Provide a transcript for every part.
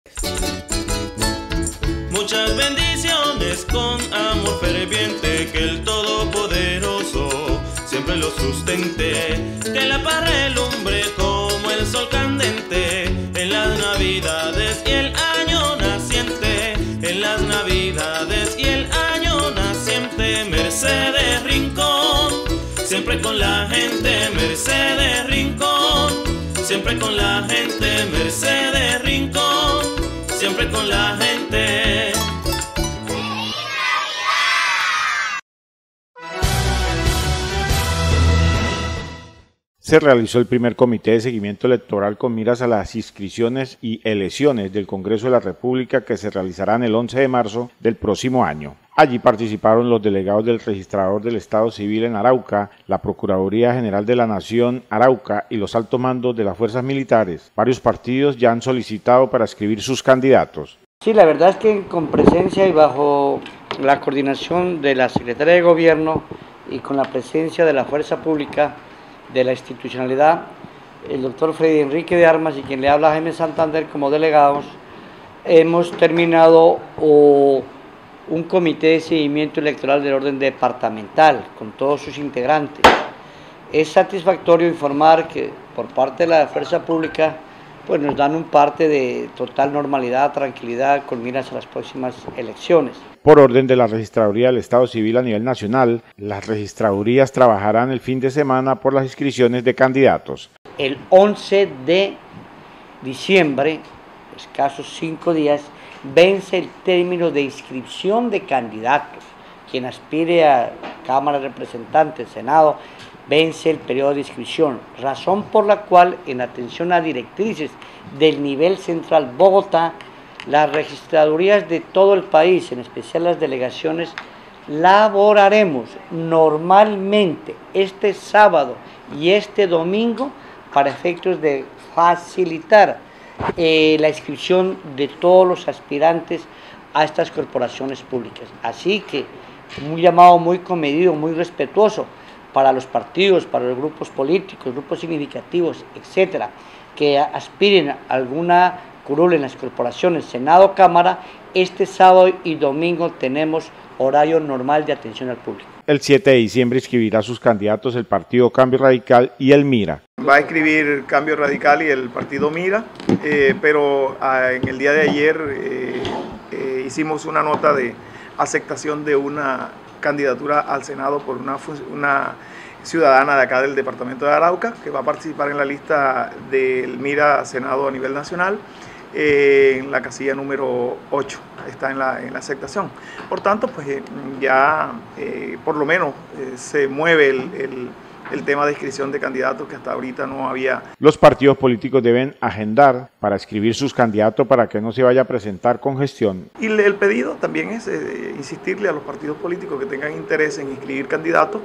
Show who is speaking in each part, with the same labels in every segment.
Speaker 1: Muchas bendiciones con amor ferviente, que el Todopoderoso siempre lo sustente, que la paz relumbre como el sol candente en las navidades y el año naciente, en las navidades y el año naciente. Mercedes Rincón, siempre con la gente, Mercedes Rincón, siempre con la gente, Mercedes Rincón, siempre con la gente.
Speaker 2: Se realizó el primer comité de seguimiento electoral con miras a las inscripciones y elecciones del Congreso de la República que se realizarán el 11 de marzo del próximo año. Allí participaron los delegados del registrador del Estado Civil en Arauca, la Procuraduría General de la Nación Arauca y los altos mandos de las fuerzas militares. Varios partidos ya han solicitado para inscribir sus candidatos.
Speaker 3: Sí, la verdad es que con presencia y bajo la coordinación de la Secretaría de Gobierno y con la presencia de la Fuerza Pública, de la institucionalidad, el doctor Freddy Enrique de Armas y quien le habla Jaime Santander como delegados, hemos terminado un comité de seguimiento electoral del orden departamental con todos sus integrantes. Es satisfactorio informar que por parte de la Fuerza Pública pues nos dan un parte de total normalidad, tranquilidad con miras a las próximas elecciones.
Speaker 2: Por orden de la Registraduría del Estado Civil a nivel nacional, las registradurías trabajarán el fin de semana por las inscripciones de candidatos.
Speaker 3: El 11 de diciembre, escasos 5 días, vence el término de inscripción de candidatos. Quien aspire a Cámara de Representantes, Senado, vence el periodo de inscripción, razón por la cual, en atención a directrices del nivel central Bogotá, las registradurías de todo el país, en especial las delegaciones, laboraremos normalmente este sábado y este domingo para efectos de facilitar la inscripción de todos los aspirantes a estas corporaciones públicas. Así que un llamado muy comedido, muy respetuoso para los partidos, para los grupos políticos, grupos significativos, etcétera, que aspiren a alguna curul en las corporaciones, Senado, Cámara. Este sábado y domingo tenemos horario normal de atención al público.
Speaker 2: El 7 de diciembre inscribirá sus candidatos el Partido Cambio Radical y el MIRA.
Speaker 4: Va a inscribir Cambio Radical y el Partido MIRA, pero en el día de ayer hicimos una nota de aceptación de una candidatura al Senado por una ciudadana de acá del departamento de Arauca, que va a participar en la lista del MIRA Senado a nivel nacional, en la casilla número 8, está en la aceptación. Por tanto, pues ya por lo menos se mueve el tema de inscripción de candidatos que hasta ahorita no había.
Speaker 2: Los partidos políticos deben agendar para inscribir sus candidatos para que no se vaya a presentar congestión.
Speaker 4: Y el pedido también es insistirle a los partidos políticos que tengan interés en inscribir candidatos,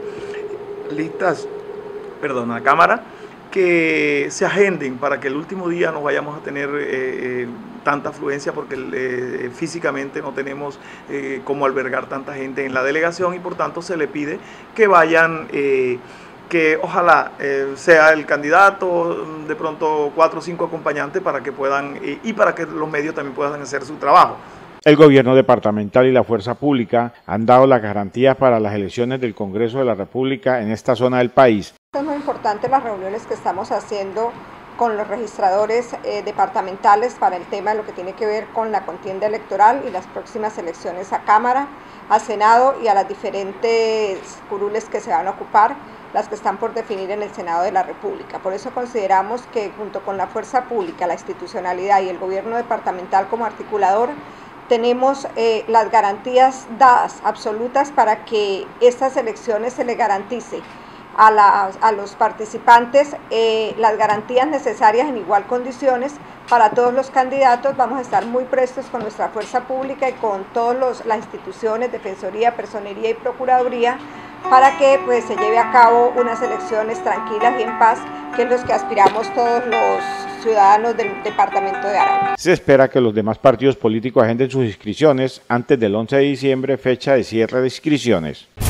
Speaker 4: a Cámara, que se agenden para que el último día no vayamos a tener tanta afluencia, porque físicamente no tenemos cómo albergar tanta gente en la delegación, y por tanto se le pide que vayan, que ojalá sea el candidato, de pronto 4 o 5 acompañantes para que puedan, y para que los medios también puedan hacer su trabajo.
Speaker 2: El gobierno departamental y la fuerza pública han dado las garantías para las elecciones del Congreso de la República en esta zona del país.
Speaker 5: Es muy importante las reuniones que estamos haciendo con los registradores departamentales para el tema de lo que tiene que ver con la contienda electoral y las próximas elecciones a Cámara, a Senado y a las diferentes curules que se van a ocupar, las que están por definir en el Senado de la República. Por eso consideramos que junto con la fuerza pública, la institucionalidad y el gobierno departamental como articulador, tenemos las garantías dadas, absolutas, para que estas elecciones se le garantice a los participantes las garantías necesarias en igual condiciones para todos los candidatos. Vamos a estar muy prestos con nuestra fuerza pública y con todas las instituciones, Defensoría, Personería y Procuraduría, para que pues se lleve a cabo unas elecciones tranquilas y en paz, que es lo que aspiramos todos los ciudadanos del departamento de Arauca.
Speaker 2: Se espera que los demás partidos políticos agenden sus inscripciones antes del 11 de diciembre, fecha de cierre de inscripciones.